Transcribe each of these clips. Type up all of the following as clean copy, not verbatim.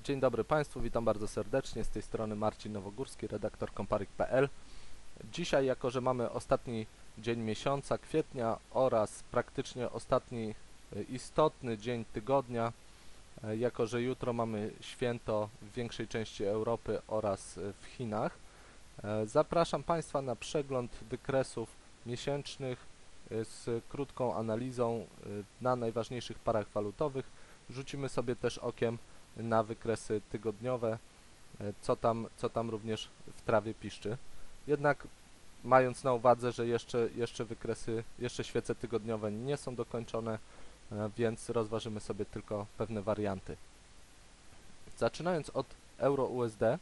Dzień dobry Państwu, witam bardzo serdecznie, z tej strony Marcin Nowogórski, redaktor Komparik.pl. Dzisiaj, jako że mamy ostatni dzień miesiąca, kwietnia, oraz praktycznie ostatni istotny dzień tygodnia, jako że jutro mamy święto w większej części Europy oraz w Chinach, zapraszam Państwa na przegląd wykresów miesięcznych z krótką analizą na najważniejszych parach walutowych. Rzucimy sobie też okiem na wykresy tygodniowe, co tam również w trawie piszczy. Jednak mając na uwadze, że jeszcze świece tygodniowe nie są dokończone, więc rozważymy sobie tylko pewne warianty. Zaczynając od euro-USD,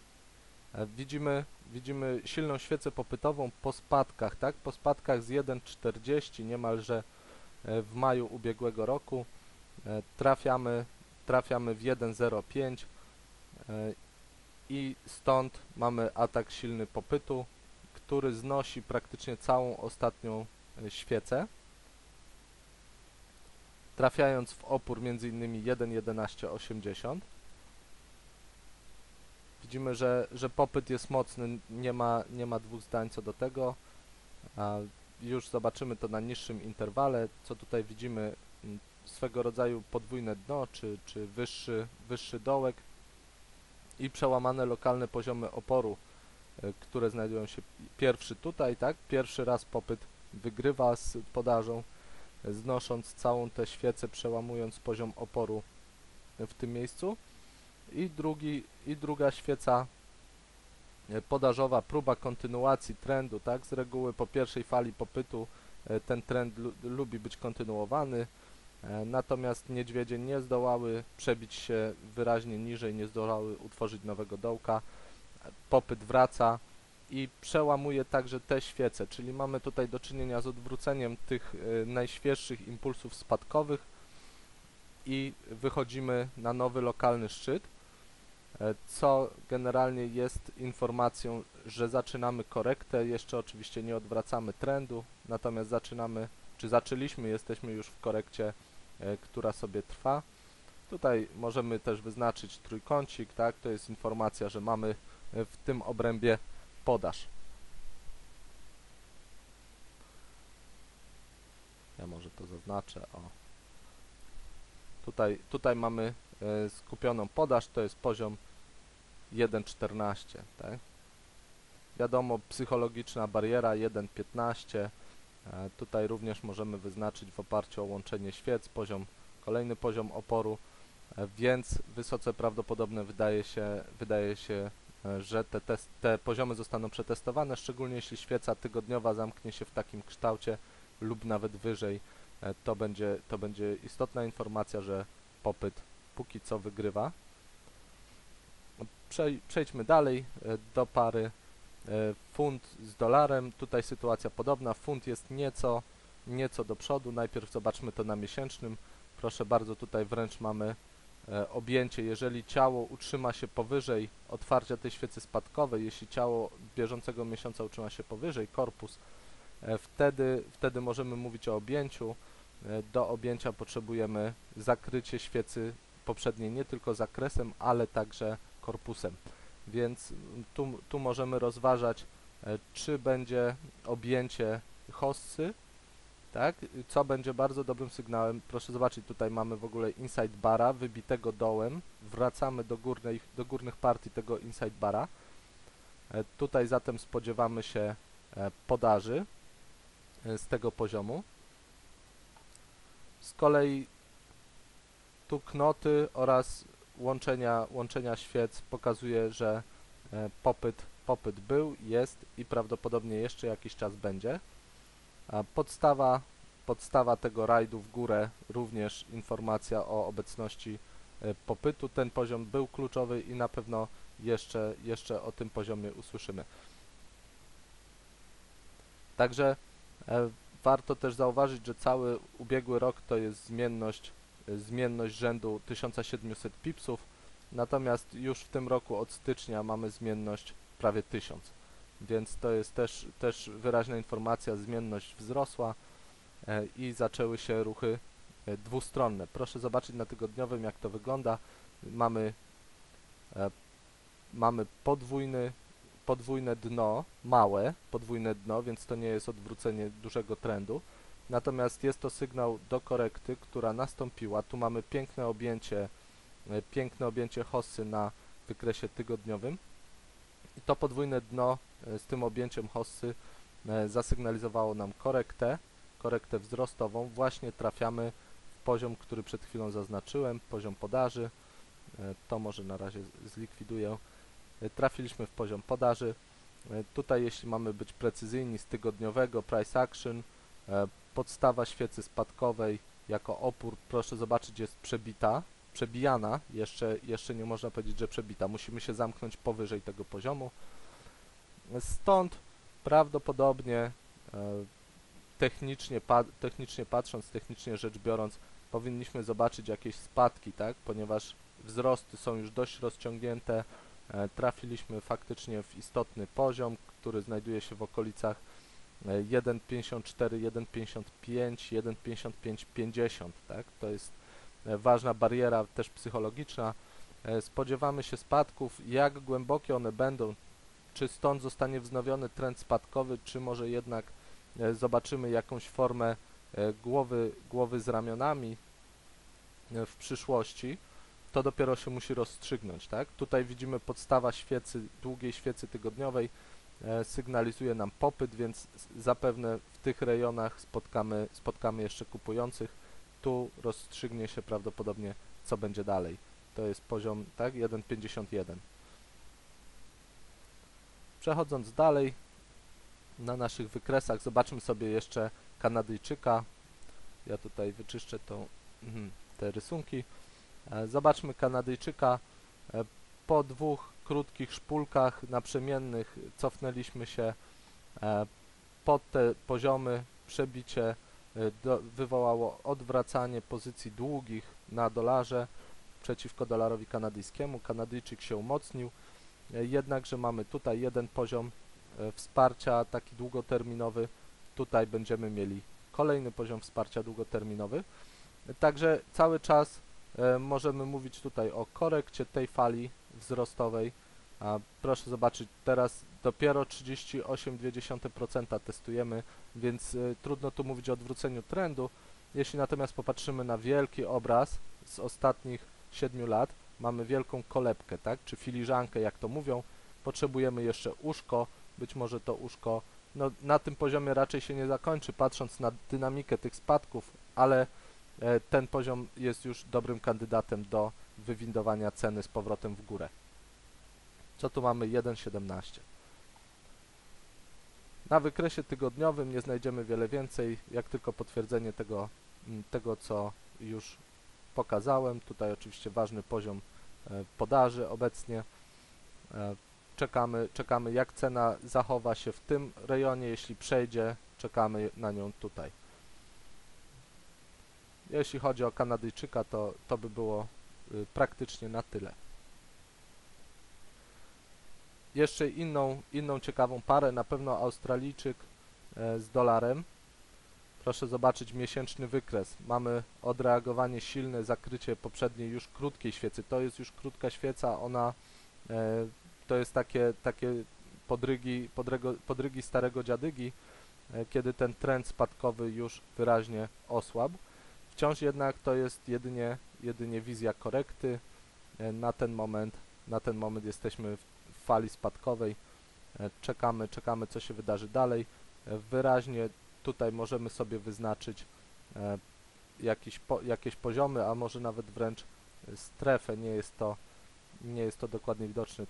widzimy silną świecę popytową po spadkach, tak? Po spadkach z 1,40 niemalże w maju ubiegłego roku trafiamy w 1,05 i stąd mamy atak silny popytu, który znosi praktycznie całą ostatnią świecę, trafiając w opór m.in. 1,1180. Widzimy, że popyt jest mocny, nie ma dwóch zdań co do tego. Już zobaczymy to na niższym interwale. Co tutaj widzimy? Swego rodzaju podwójne dno, czy wyższy dołek i przełamane lokalne poziomy oporu, które znajdują się pierwszy tutaj, tak? Pierwszy raz popyt wygrywa z podażą, znosząc całą tę świecę, przełamując poziom oporu w tym miejscu. I druga świeca podażowa, próba kontynuacji trendu, tak? Z reguły po pierwszej fali popytu ten trend lubi być kontynuowany, natomiast niedźwiedzie nie zdołały przebić się wyraźnie niżej, nie zdołały utworzyć nowego dołka. Popyt wraca i przełamuje także te świece, czyli mamy tutaj do czynienia z odwróceniem tych najświeższych impulsów spadkowych i wychodzimy na nowy lokalny szczyt, co generalnie jest informacją, że zaczynamy korektę. Jeszcze oczywiście nie odwracamy trendu, natomiast jesteśmy już w korekcie, która sobie trwa. Tutaj możemy też wyznaczyć trójkącik, tak? To jest informacja, że mamy w tym obrębie podaż. Ja może to zaznaczę. O. Tutaj mamy skupioną podaż, to jest poziom 1,14, tak? Wiadomo, psychologiczna bariera 1,15. Tutaj również możemy wyznaczyć w oparciu o łączenie świec kolejny poziom oporu, więc wysoce prawdopodobne wydaje się, że te poziomy zostaną przetestowane, szczególnie jeśli świeca tygodniowa zamknie się w takim kształcie lub nawet wyżej. To będzie istotna informacja, że popyt póki co wygrywa. Przejdźmy dalej do pary funt z dolarem. Tutaj sytuacja podobna. Funt jest nieco do przodu. Najpierw zobaczmy to na miesięcznym. Proszę bardzo, tutaj wręcz mamy objęcie. Jeżeli ciało utrzyma się powyżej otwarcia tej świecy spadkowej, jeśli ciało bieżącego miesiąca utrzyma się powyżej, korpus, wtedy możemy mówić o objęciu. Do objęcia potrzebujemy zakrycie świecy poprzedniej nie tylko zakresem, ale także korpusem. Więc tu możemy rozważać, czy będzie objęcie hossy, tak? Co będzie bardzo dobrym sygnałem. Proszę zobaczyć, tutaj mamy w ogóle inside bara wybitego dołem. Wracamy do górnych partii tego inside bara. Tutaj zatem spodziewamy się podaży z tego poziomu. Z kolei tu knoty oraz łączenia świec pokazuje, że popyt był, jest i prawdopodobnie jeszcze jakiś czas będzie. Podstawa tego rajdu w górę również informacja o obecności popytu. Ten poziom był kluczowy i na pewno jeszcze o tym poziomie usłyszymy. Także warto też zauważyć, że cały ubiegły rok to jest zmienność rzędu 1700 pipsów, natomiast już w tym roku od stycznia mamy zmienność prawie 1000, więc to jest też wyraźna informacja, zmienność wzrosła i zaczęły się ruchy dwustronne. Proszę zobaczyć na tygodniowym, jak to wygląda. Mamy Mamy podwójne dno, małe podwójne dno, więc to nie jest odwrócenie dużego trendu. Natomiast jest to sygnał do korekty, która nastąpiła. Tu mamy piękne objęcie hossy na wykresie tygodniowym. I to podwójne dno z tym objęciem hossy zasygnalizowało nam korektę wzrostową. Właśnie trafiamy w poziom, który przed chwilą zaznaczyłem, poziom podaży. To może na razie zlikwiduję. Trafiliśmy w poziom podaży. Tutaj, jeśli mamy być precyzyjni, z tygodniowego price action, podstawa świecy spadkowej jako opór, proszę zobaczyć, jest przebijana, jeszcze nie można powiedzieć, że przebita. Musimy się zamknąć powyżej tego poziomu. Stąd prawdopodobnie technicznie patrząc, technicznie rzecz biorąc, powinniśmy zobaczyć jakieś spadki, tak? Ponieważ wzrosty są już dość rozciągnięte. Trafiliśmy faktycznie w istotny poziom, który znajduje się w okolicach 1,54, 1,55, 1,55,50, tak? To jest ważna bariera też psychologiczna. Spodziewamy się spadków. Jak głębokie one będą, czy stąd zostanie wznowiony trend spadkowy, czy może jednak zobaczymy jakąś formę głowy z ramionami w przyszłości, to dopiero się musi rozstrzygnąć, tak? Tutaj widzimy podstawa długiej świecy tygodniowej, sygnalizuje nam popyt, więc zapewne w tych rejonach spotkamy jeszcze kupujących. Tu rozstrzygnie się prawdopodobnie, co będzie dalej. To jest poziom, tak, 1,51. Przechodząc dalej, na naszych wykresach zobaczmy sobie jeszcze Kanadyjczyka. Ja tutaj wyczyszczę te rysunki. Zobaczmy Kanadyjczyka. Po dwóch krótkich szpulkach naprzemiennych cofnęliśmy się pod te poziomy. Przebicie wywołało odwracanie pozycji długich na dolarze przeciwko dolarowi kanadyjskiemu. Kanadyjczyk się umocnił, jednakże mamy tutaj jeden poziom wsparcia taki długoterminowy. Tutaj będziemy mieli kolejny poziom wsparcia długoterminowy. Także cały czas możemy mówić tutaj o korekcie tej fali wzrostowej. Proszę zobaczyć, teraz dopiero 38,2% testujemy, więc trudno tu mówić o odwróceniu trendu. Jeśli natomiast popatrzymy na wielki obraz z ostatnich 7 lat, mamy wielką kolebkę, tak, czy filiżankę, jak to mówią. Potrzebujemy jeszcze uszko, być może to uszko na tym poziomie raczej się nie zakończy, patrząc na dynamikę tych spadków, ale ten poziom jest już dobrym kandydatem do wywindowania ceny z powrotem w górę. Co tu mamy? 1,17. Na wykresie tygodniowym nie znajdziemy wiele więcej, jak tylko potwierdzenie tego co już pokazałem. Tutaj oczywiście ważny poziom podaży obecnie. Czekamy jak cena zachowa się w tym rejonie, jeśli przejdzie, czekamy na nią tutaj. Jeśli chodzi o Kanadyjczyka, to by było praktycznie na tyle. Jeszcze inną ciekawą parę, na pewno Australijczyk z dolarem. Proszę zobaczyć miesięczny wykres. Mamy odreagowanie silne, zakrycie poprzedniej już krótkiej świecy. To jest już krótka świeca, to jest takie podrygi starego dziadygi, kiedy ten trend spadkowy już wyraźnie osłabł. Wciąż jednak to jest jedynie wizja korekty. Na ten moment jesteśmy w fali spadkowej. Czekamy co się wydarzy dalej. Wyraźnie tutaj możemy sobie wyznaczyć jakieś poziomy, a może nawet wręcz strefę. Nie jest to dokładnie widoczne.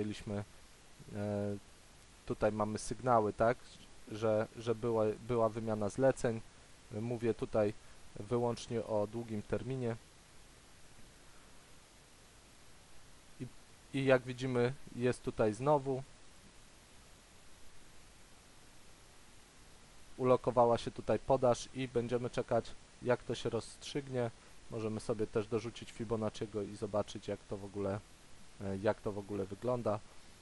Tutaj mamy sygnały, tak, że była wymiana zleceń. Mówię tutaj wyłącznie o długim terminie. I jak widzimy, jest tutaj znowu. Ulokowała się tutaj podaż i będziemy czekać, jak to się rozstrzygnie. Możemy sobie też dorzucić Fibonacciego i zobaczyć, jak to w ogóle wygląda.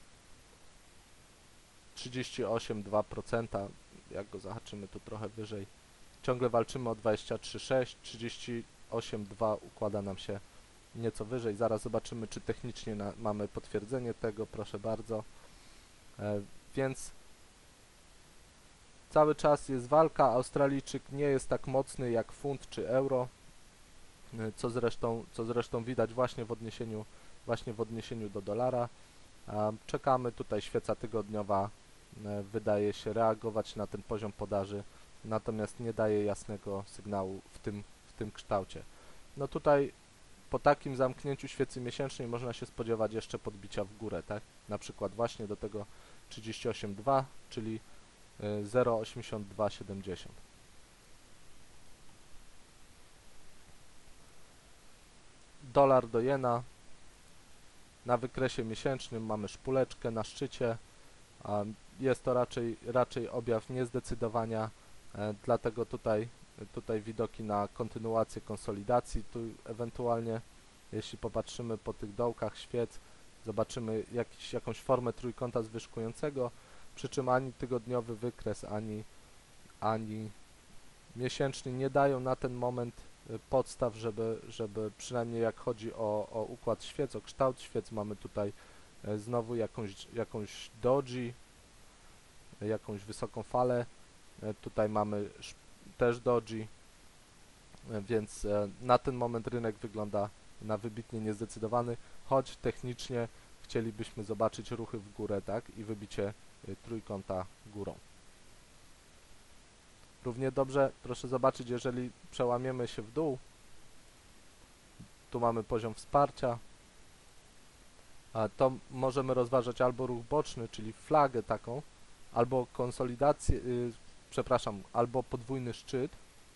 38,2%, jak go zahaczymy tu trochę wyżej. Ciągle walczymy o 23,6, 38,2 układa nam się nieco wyżej. Zaraz zobaczymy, czy technicznie mamy potwierdzenie tego, proszę bardzo. Więc cały czas jest walka. Australijczyk nie jest tak mocny jak funt czy euro, co zresztą widać właśnie w odniesieniu do dolara. Czekamy, tutaj świeca tygodniowa wydaje się reagować na ten poziom podaży, natomiast nie daje jasnego sygnału w tym kształcie. No tutaj po takim zamknięciu świecy miesięcznej można się spodziewać jeszcze podbicia w górę, tak? Na przykład właśnie do tego 38,2, czyli 0,8270. Dolar do jena. Na wykresie miesięcznym mamy szpuleczkę na szczycie. Jest to raczej objaw niezdecydowania, dlatego tutaj widoki na kontynuację konsolidacji. Tu ewentualnie, jeśli popatrzymy po tych dołkach świec, zobaczymy jakąś formę trójkąta zwyżkującego, przy czym ani tygodniowy wykres, ani miesięczny nie dają na ten moment podstaw, żeby przynajmniej jak chodzi o układ świec, o kształt świec, mamy tutaj znowu jakąś doji, jakąś wysoką falę, tutaj mamy też doji, więc na ten moment rynek wygląda na wybitnie niezdecydowany, choć technicznie chcielibyśmy zobaczyć ruchy w górę, tak, i wybicie trójkąta górą. Równie dobrze proszę zobaczyć, jeżeli przełamiemy się w dół, tu mamy poziom wsparcia, to możemy rozważać albo ruch boczny, czyli flagę taką, albo konsolidację, albo podwójny szczyt.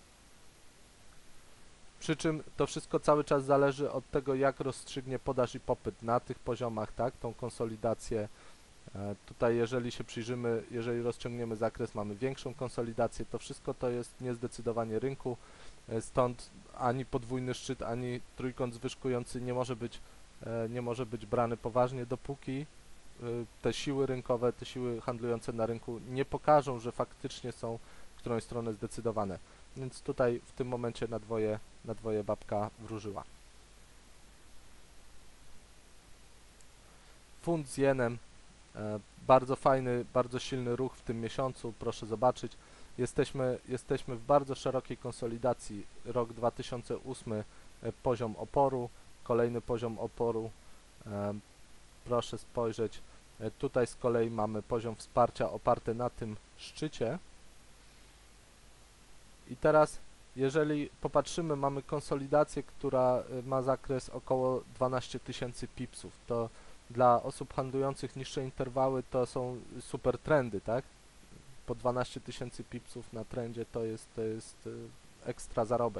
Przy czym to wszystko cały czas zależy od tego, jak rozstrzygnie podaż i popyt na tych poziomach, tak, tą konsolidację. Tutaj jeżeli się przyjrzymy, jeżeli rozciągniemy zakres, mamy większą konsolidację, to wszystko to jest niezdecydowanie rynku, stąd ani podwójny szczyt, ani trójkąt zwyżkujący nie może być brany poważnie, dopóki te siły rynkowe, te siły handlujące na rynku nie pokażą, że faktycznie są w którąś stronę zdecydowane. Więc tutaj w tym momencie na dwoje babka wróżyła. Funt z jenem. Bardzo fajny, bardzo silny ruch w tym miesiącu, proszę zobaczyć. Jesteśmy w bardzo szerokiej konsolidacji. Rok 2008, poziom oporu, kolejny poziom oporu. Proszę spojrzeć. Tutaj z kolei mamy poziom wsparcia oparty na tym szczycie. I teraz, jeżeli popatrzymy, mamy konsolidację, która ma zakres około 12 000 pipsów. To dla osób handlujących niższe interwały to są super trendy, tak? Po 12 000 pipsów na trendzie to jest ekstra zarobek.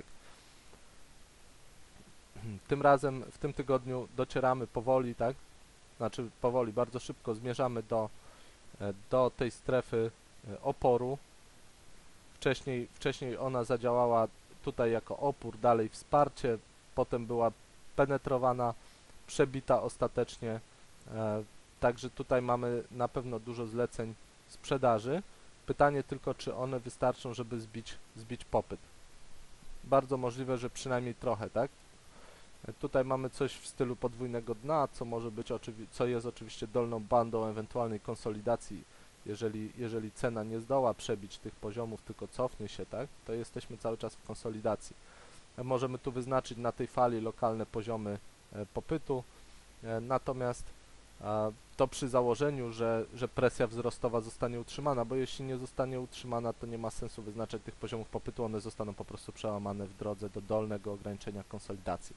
Tym razem w tym tygodniu docieramy powoli, tak? Znaczy powoli, bardzo szybko zmierzamy do tej strefy oporu. Wcześniej ona zadziałała tutaj jako opór, dalej wsparcie, potem była penetrowana, przebita ostatecznie. Także tutaj mamy na pewno dużo zleceń sprzedaży. Pytanie tylko, czy one wystarczą, żeby zbić popyt. Bardzo możliwe, że przynajmniej trochę, tak? Tutaj mamy coś w stylu podwójnego dna, co jest oczywiście dolną bandą ewentualnej konsolidacji. Jeżeli cena nie zdoła przebić tych poziomów, tylko cofnie się, tak, to jesteśmy cały czas w konsolidacji. Możemy tu wyznaczyć na tej fali lokalne poziomy popytu, natomiast to przy założeniu, że presja wzrostowa zostanie utrzymana, bo jeśli nie zostanie utrzymana, to nie ma sensu wyznaczać tych poziomów popytu, one zostaną po prostu przełamane w drodze do dolnego ograniczenia konsolidacji.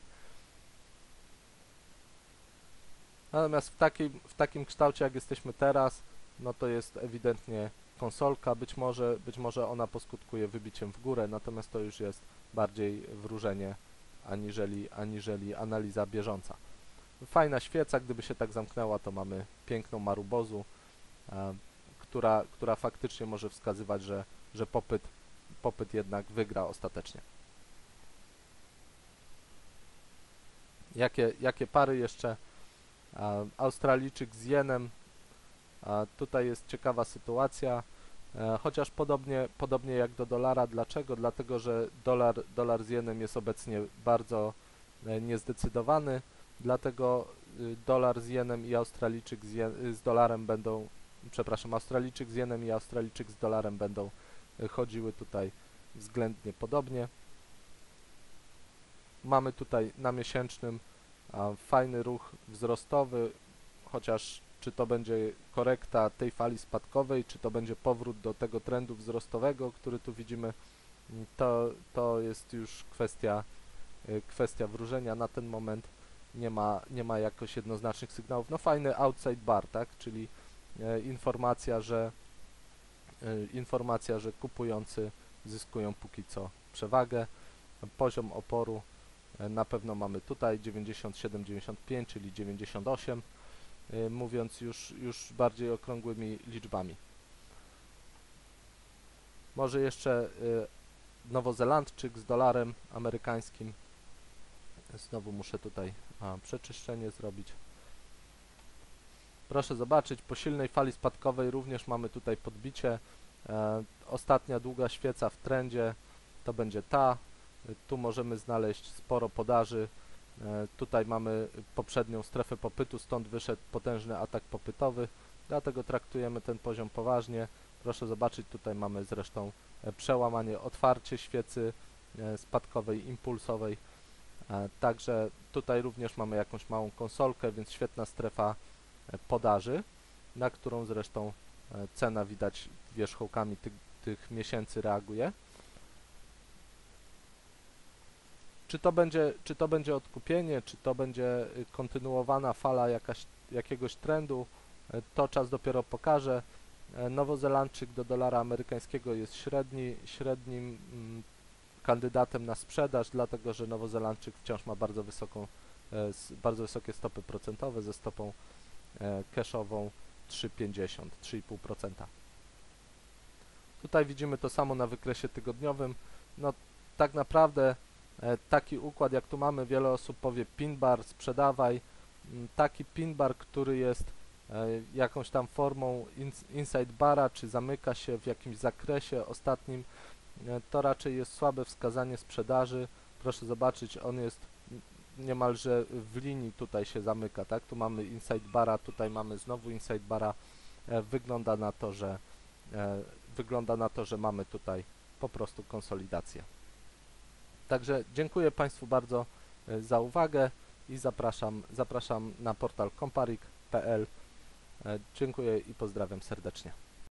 Natomiast w takim kształcie, jak jesteśmy teraz, no to jest ewidentnie konsolka, być może ona poskutkuje wybiciem w górę, natomiast to już jest bardziej wróżenie aniżeli analiza bieżąca. Fajna świeca, gdyby się tak zamknęła, to mamy piękną marubozu, która faktycznie może wskazywać, że popyt jednak wygra ostatecznie. Jakie pary jeszcze? Australijczyk z jenem. Tutaj jest ciekawa sytuacja, chociaż podobnie jak do dolara. Dlaczego? Dlatego, że dolar z jenem jest obecnie bardzo niezdecydowany, dlatego dolar z jenem i Australijczyk z dolarem będą, przepraszam, Australijczyk z jenem i Australijczyk z dolarem będą chodziły tutaj względnie podobnie. Mamy tutaj na miesięcznym fajny ruch wzrostowy, chociaż czy to będzie korekta tej fali spadkowej, czy to będzie powrót do tego trendu wzrostowego, który tu widzimy, to jest już kwestia wróżenia. Na ten moment nie ma jakoś jednoznacznych sygnałów. No fajny outside bar, tak, czyli informacja, że kupujący zyskują póki co przewagę. Poziom oporu na pewno mamy tutaj 97-95, czyli 98, mówiąc już bardziej okrągłymi liczbami. Może jeszcze Nowozelandczyk z dolarem amerykańskim. Znowu muszę tutaj przeczyszczenie zrobić. Proszę zobaczyć, po silnej fali spadkowej również mamy tutaj podbicie. Ostatnia długa świeca w trendzie to będzie ta. Tu możemy znaleźć sporo podaży. Tutaj mamy poprzednią strefę popytu, stąd wyszedł potężny atak popytowy, dlatego traktujemy ten poziom poważnie. Proszę zobaczyć, tutaj mamy zresztą przełamanie, otwarcie świecy spadkowej, impulsowej. Także tutaj również mamy jakąś małą konsolkę, więc świetna strefa podaży, na którą zresztą cena widać wierzchołkami tych miesięcy reaguje. Czy to będzie odkupienie, czy to będzie kontynuowana fala jakiegoś trendu, to czas dopiero pokaże. Nowozelandczyk do dolara amerykańskiego jest średnim kandydatem na sprzedaż, dlatego że Nowozelandczyk wciąż ma bardzo wysokie stopy procentowe ze stopą cashową 3,50, 3,5%. Tutaj widzimy to samo na wykresie tygodniowym. No tak naprawdę taki układ, jak tu mamy, wiele osób powie pin bar, sprzedawaj. Taki pin bar, który jest jakąś tam formą inside bara, czy zamyka się w jakimś zakresie ostatnim, to raczej jest słabe wskazanie sprzedaży. Proszę zobaczyć, on jest niemalże w linii, tutaj się zamyka, tak? Tu mamy inside bara, tutaj mamy znowu inside bara. Wygląda na to, że mamy tutaj po prostu konsolidację. Także dziękuję Państwu bardzo za uwagę i zapraszam na portal comparik.pl. Dziękuję i pozdrawiam serdecznie.